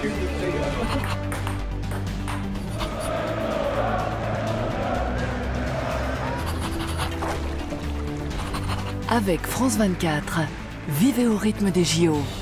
Avec France 24, vivez au rythme des JO.